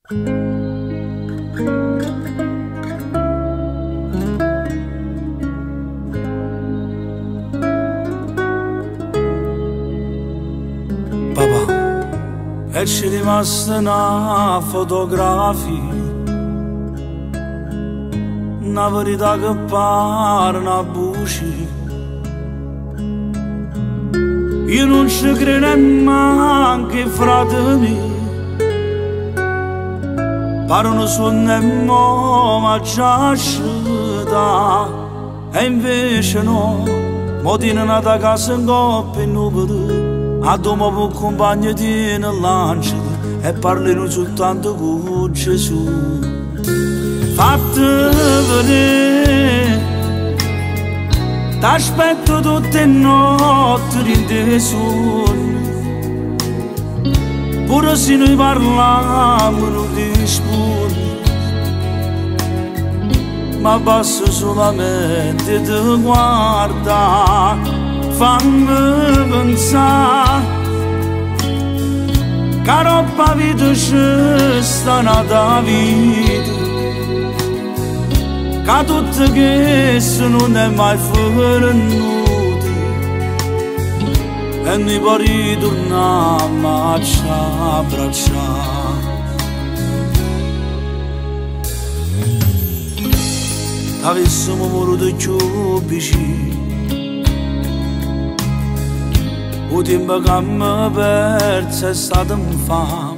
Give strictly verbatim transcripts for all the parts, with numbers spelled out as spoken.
Papà, e ci rimasta una fotografia, una verità che pare una bugia. Io non ci credo neanche, frate miei, pare un sogno ma già uscita, e invece no, mo tiene nata casa in coppia e non per a domo per compagno tiene l'angelo e parlerò soltanto con Gesù. Fatti vedere, t'aspetto tutte le notti in te sogni, pure se noi parliamo di spugni, ma basta solamente ti guarda, fammi pensare che roba vita c'è sta nata vita, che tutto questo non è mai venuto e noi poi ritorniamo a ci abbracciare. Avessimo voluto più vicini, il tempo che mi perso è stato infame,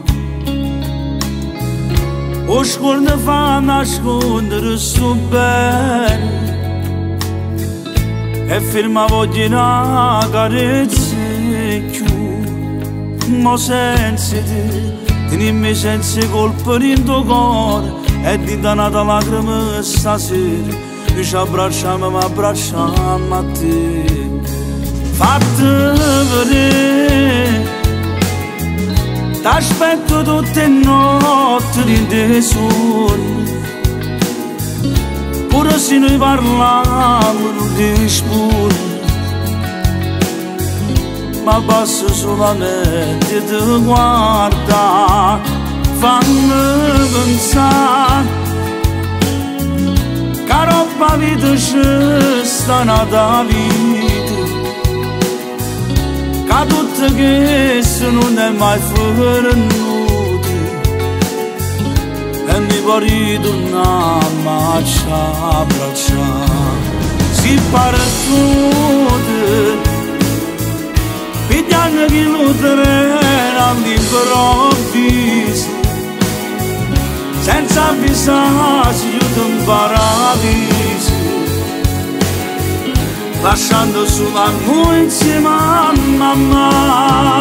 o scorda fa nascondere sto bene e ferma voglio una carezza più, ma senza te, tenimi senza colpa in tuo cuore e di danata lacrime stasera, noi ci abbracciamo ma abbracciamo a te. Fatti vedere, t'aspetto tutte le notti in te sogni, pure se noi parliamo di spugni, ma basta solamente ti guarda, fammi pensare che roba vita c'è sta nata vita, che tutto questo non è mai venuto e noi poi ritorniamo a ci abbracciare. Si pare tutto, pigliando che lo treno all'improvviso, senza avvisare si chiude un paradiso, lasciando solo a noi insieme a mamma.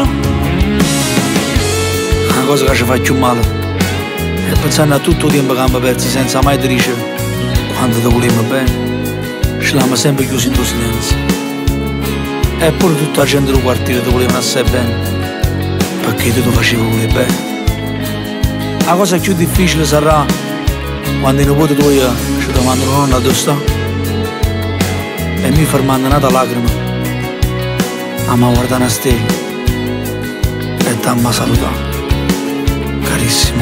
Una cosa che ci fa più male è pensare a tutto il tempo che abbiamo perso senza mai dire quando ti volevamo bene, ci l'abbiamo sempre chiuso in tuo silenzio. Eppure tutta la gente del quartiere ti volevano assai bene, perché tu ti facevi volere bene. La cosa più difficile sarà quando i nipoti tuoi ci domandano nonna dove sta e mi fermando nata lacrima, ama guardare una stella e dammi a salutare, carissimo.